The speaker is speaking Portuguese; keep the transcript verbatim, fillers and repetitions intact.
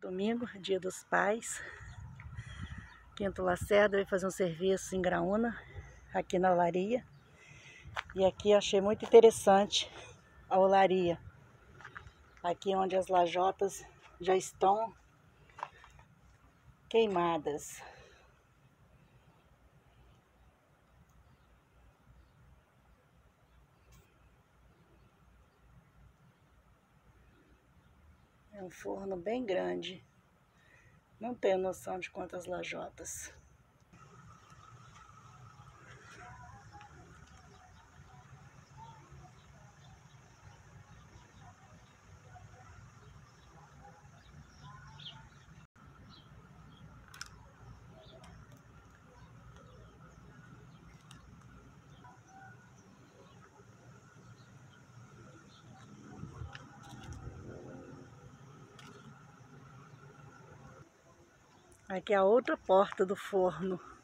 Domingo, dia dos pais. Quinto Lacerda veio fazer um serviço em Graúna, aqui na olaria. E aqui achei muito interessante a olaria. Aqui onde as lajotas já estão queimadas. É um forno bem grande. Não tenho noção de quantas lajotas. Aqui é a outra porta do forno.